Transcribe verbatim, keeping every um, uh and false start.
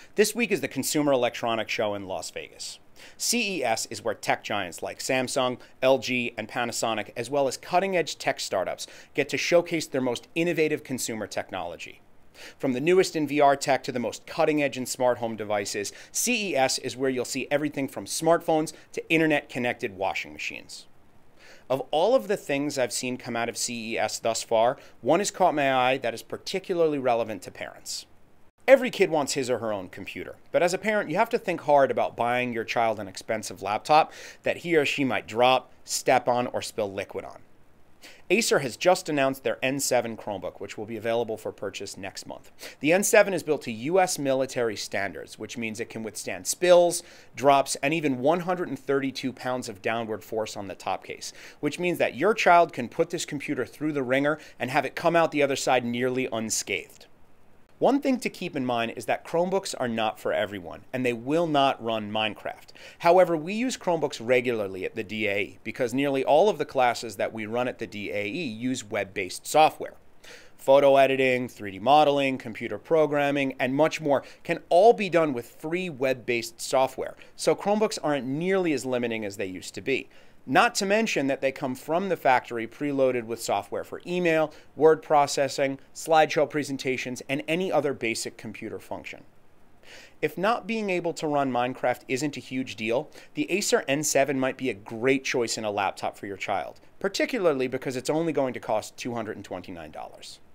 This week is the Consumer Electronics Show in Las Vegas. C E S is where tech giants like Samsung, L G, and Panasonic, as well as cutting-edge tech startups, get to showcase their most innovative consumer technology. From the newest in V R tech to the most cutting-edge in smart home devices, C E S is where you'll see everything from smartphones to internet-connected washing machines. Of all of the things I've seen come out of C E S thus far, one has caught my eye that is particularly relevant to parents. Every kid wants his or her own computer, but as a parent, you have to think hard about buying your child an expensive laptop that he or she might drop, step on, or spill liquid on. Acer has just announced their N seven Chromebook, which will be available for purchase next month. The N seven is built to U S military standards, which means it can withstand spills, drops, and even one hundred thirty-two pounds of downward force on the top case, which means that your child can put this computer through the ringer and have it come out the other side nearly unscathed. One thing to keep in mind is that Chromebooks are not for everyone, and they will not run Minecraft. However, we use Chromebooks regularly at the D A E because nearly all of the classes that we run at the D A E use web-based software. Photo editing, three D modeling, computer programming, and much more can all be done with free web-based software, so Chromebooks aren't nearly as limiting as they used to be. Not to mention that they come from the factory preloaded with software for email, word processing, slideshow presentations, and any other basic computer function. If not being able to run Minecraft isn't a huge deal, the Acer N seven might be a great choice in a laptop for your child, particularly because it's only going to cost two hundred twenty-nine dollars.